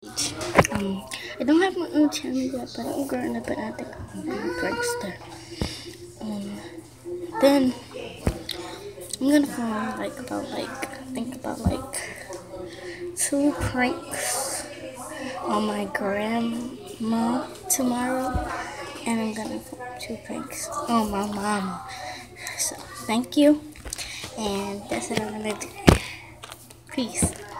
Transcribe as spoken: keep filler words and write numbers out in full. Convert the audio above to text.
Um, I don't have my own channel yet, but I'm growing up and I think I'm gonna be Prankster. Um, then I'm gonna film like about like think about like two pranks on my grandma tomorrow, and I'm gonna film two pranks on my mama. So thank you, and that's what I'm gonna do. Peace.